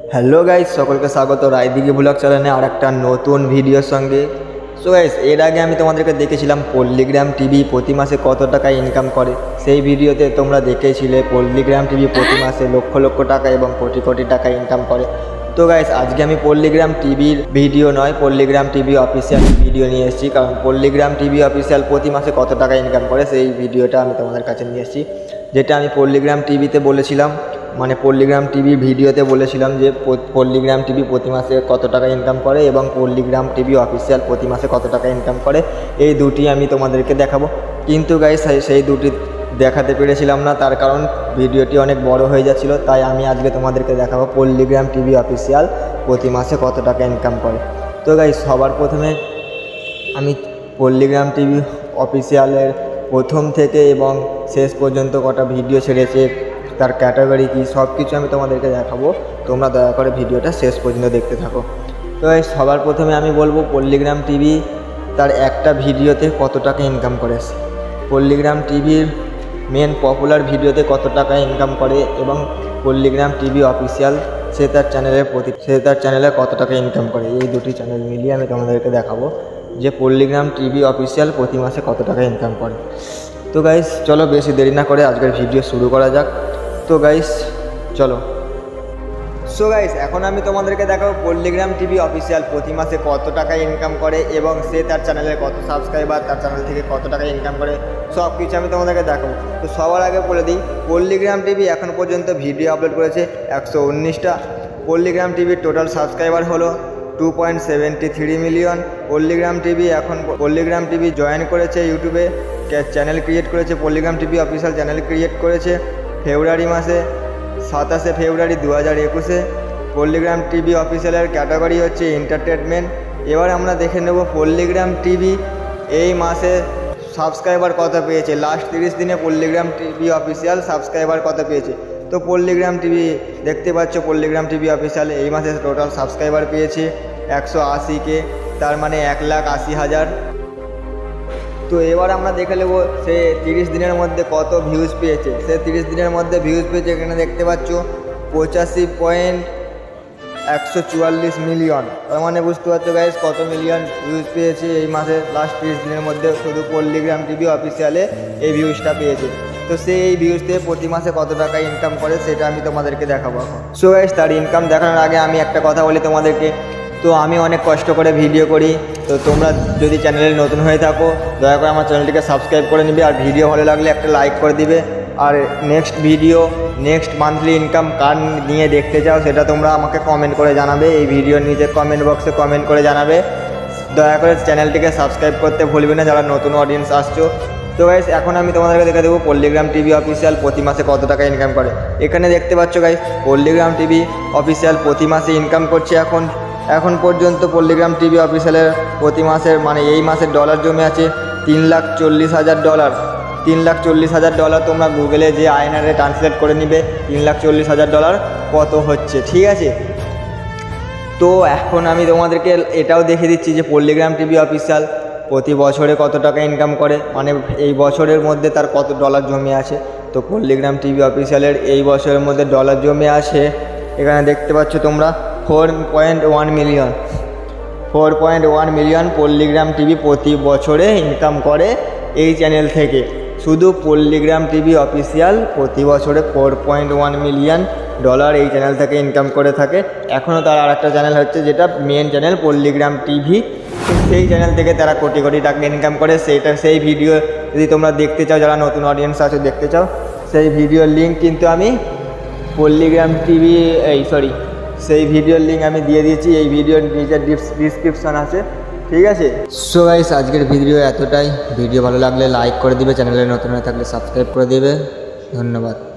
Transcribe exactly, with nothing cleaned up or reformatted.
Hello guys, সকলকে স্বাগত Raidighi blog চ্যানেলে আর একটা নতুন ভিডিওর সঙ্গে। সো গাইস, এর আগে আমি তোমাদেরকে দেখেছিলাম পল্লিগ্রাম টিভি প্রতি মাসে কত টাকা ইনকাম করে। সেই ভিডিওতে তোমরা দেখেছিলে পল্লিগ্রাম টিভি প্রতি মাসে লক্ষ লক্ষ টাকা এবং কোটি কোটি টাকা ইনকাম করে। তো গাইস, আজকে আমি পল্লিগ্রাম টিভির ভিডিও নয়, পল্লিগ্রাম টিভি অফিসিয়াল ভিডিও নিয়ে এসেছি। কারণ পল্লিগ্রাম টিভি অফিসিয়াল প্রতি মাসে কত টাকা ইনকাম করে সেই ভিডিওটা আমি তোমাদের কাছে নিয়ে এসেছি, যেটা আমি পল্লিগ্রাম টিভিতে বলেছিলাম, মানে পল্লিগ্রাম টিভি ভিডিওতে বলেছিলাম যে পল্লিগ্রাম টিভি প্রতি মাসে কত টাকা ইনকাম করে এবং পল্লিগ্রাম টিভি অফিসিয়াল প্রতি মাসে কত টাকা ইনকাম করে, এই দুটি আমি তোমাদেরকে দেখাবো। কিন্তু গাইস, সেই দুটি দেখাতে পেরেছিলাম না, তার কারণ ভিডিওটি অনেক বড় হয়ে যাচ্ছিল। তাই আমি আজকে তোমাদেরকে দেখাবো পল্লিগ্রাম টিভি অফিসিয়াল প্রতি মাসে কত টাকা ইনকাম করে। তো গাইস, সবার প্রথমে আমি পল্লিগ্রাম টিভি অফিসিয়ালের প্রথম থেকে এবং শেষ পর্যন্ত কটা ভিডিও ছেড়েছে, তার ক্যাটাগরি কী, সব কিছু আমি তোমাদেরকে দেখাবো। তোমরা দয়া করে ভিডিওটা শেষ পর্যন্ত দেখতে থাকো। তো এই সবার প্রথমে আমি বলবো পল্লিগ্রাম টিভি তার একটা ভিডিওতে কত টাকা ইনকাম করেছে, পল্লিগ্রাম টিভির মেন পপুলার ভিডিওতে কত টাকা ইনকাম করে এবং পল্লিগ্রাম টিভি অফিসিয়াল সে তার চ্যানেলের প্রতি সে তার চ্যানেলে কত টাকা ইনকাম করে। এই দুটি চ্যানেল মিলিয়ে আমি তোমাদেরকে দেখাবো যে পল্লিগ্রাম টিভি অফিসিয়াল প্রতি মাসে কত টাকা ইনকাম করে। তো গাইস, চলো বেশি দেরি না করে আজকের ভিডিও শুরু করা যাক। তো গাইস চলো। সো গাইস, এখন আমি তোমাদেরকে দেখাবো পল্লিগ্রাম টিভি অফিসিয়াল প্রতি মাসে কত টাকা ইনকাম করে এবং সে তার চ্যানেলে কত সাবস্ক্রাইবার, তার চ্যানেল থেকে কত টাকা ইনকাম করে, সব কিছু আমি তোমাদেরকে দেখাবো। তো সবার আগে বলে দিই, পল্লিগ্রাম টিভি এখন পর্যন্ত ভিডিও আপলোড করেছে একশো উনিশটা। পল্লিগ্রাম টিভির টোটাল সাবস্ক্রাইবার হলো two point seventy three million. Palligram TV এখন পল্লিগ্রাম টিভি জয়েন করেছে ইউটিউবে, চ্যানেল ক্রিয়েট করেছে, Palligram TV official channel create করেছে ফেব্রুয়ারি মাসে, সাতাশে ফেব্রুয়ারি দু হাজার একুশে। পল্লিগ্রাম টিভি অফিসিয়ালের ক্যাটাগরি হচ্ছে এন্টারটেনমেন্ট। এবার আমরা দেখে নেব পল্লিগ্রাম টিভি এই মাসে সাবস্ক্রাইবার কত পেয়েছে, লাস্ট তিরিশ দিনে পল্লিগ্রাম টিভি অফিসিয়াল সাবস্ক্রাইবার কত পেয়েছে। তো পল্লিগ্রাম টিভি দেখতে পাচ্ছ, পল্লিগ্রাম টিভি অফিসিয়াল এই মাসে টোটাল সাবস্ক্রাইবার পেয়েছে একশো আশি কে, তার মানে এক লাখ আশি হাজার। তো এবার আমরা দেখে নেব সে তিরিশ দিনের মধ্যে কত ভিউজ পেয়েছে। সে তিরিশ দিনের মধ্যে ভিউজ পেয়েছে, এখানে দেখতে পাচ্ছ পঁচাশি পয়েন্ট একশো চুয়াল্লিশ মিলিয়ন। তার মানে বুঝতে পারছো গাইস কত মিলিয়ন ভিউজ পেয়েছে এই মাসে লাস্ট তিরিশ দিনের মধ্যে শুধু পল্লিগ্রাম টিভি অফিসিয়ালে এই ভিউজটা পেয়েছে। তো সে এই ভিউজ থেকে প্রতি মাসে কত টাকা ইনকাম করে সেটা আমি তোমাদেরকে দেখাবো এখন। সো গাইস, তার ইনকাম দেখানোর আগে আমি একটা কথা বলি তোমাদেরকে। তো আমি অনেক কষ্ট করে ভিডিও করি, তো তোমরা যদি চ্যানেলে নতুন হয়ে থাকো দয়া করে আমার চ্যানেলটিকে সাবস্ক্রাইব করে নিবে, আর ভিডিও ভালো লাগলে একটা লাইক করে দিবে। আর next video, next monthly income কার নিয়ে দেখতে চাও সেটা তোমরা আমাকে কমেন্ট করে জানাবে, এই ভিডিওর নিচে কমেন্ট বক্সে কমেন্ট করে জানাবে। দয়া করে চ্যানেলটিকে সাবস্ক্রাইব করতে ভুলবে না যারা নতুন অডিয়েন্স আসছো। তো গাইস, এখন আমি তোমাদেরকে দেখে দেবো পল্লিগ্রাম টিভি অফিসিয়াল প্রতি মাসে কত টাকা ইনকাম করে। এখানে দেখতে পাচ্ছ গাইস, পল্লিগ্রাম টিভি অফিসিয়াল প্রতি মাসে ইনকাম করছে এখন এখন পর্যন্ত পল্লিগ্রাম টিভি অফিসিয়ালের প্রতি মাসের মানে এই মাসের ডলার জমে আছে তিন লাখ চল্লিশ হাজার ডলার। তিন লাখ চল্লিশ হাজার ডলার তোমরা গুগলে যে আইনারে ট্রান্সলেট করে নিবে তিন লাখ চল্লিশ হাজার ডলার কত হচ্ছে, ঠিক আছে। তো এখন আমি তোমাদেরকে এটাও দেখে দিচ্ছি যে পল্লিগ্রাম টিভি অফিসিয়াল প্রতি বছরে কত টাকা ইনকাম করে, মানে এই বছরের মধ্যে তার কত ডলার জমে আছে। তো পল্লিগ্রাম টিভি অফিসিয়ালের এই বছরের মধ্যে ডলার জমে আছে, এখানে দেখতে পাচ্ছ তোমরা four point one million four point one million Palligram TV প্রতি বছরে ইনকাম করে এই চ্যানেল থেকে। শুধু পল্লিগ্রাম টিভি অফিসিয়াল প্রতি বছরে four point one million dollar এই চ্যানেল থেকে ইনকাম করে থাকে। এখনও তার আর একটা চ্যানেল হচ্ছে যেটা মেন চ্যানেল পল্লিগ্রাম টিভি, সেই চ্যানেল থেকে তারা কোটি কোটি টাকা ইনকাম করে। সেইটা সেই ভিডিও যদি তোমরা দেখতে চাও, যারা নতুন অডিয়েন্স আছে দেখতে চাও, সেই ভিডিওর লিঙ্ক কিন্তু আমি পল্লিগ্রাম টিভি এই সরি সেই ভিডিওর লিঙ্ক আমি দিয়ে দিয়েছি, এই ভিডিওর নিচে ডিসক্রিপশন আছে, ঠিক আছে। সো গাইস, আজকের ভিডিও এতটাই। ভিডিও ভালো লাগলে লাইক করে দিবে, চ্যানেলে নতুন হয়ে থাকলে সাবস্ক্রাইব করে দিবে। ধন্যবাদ।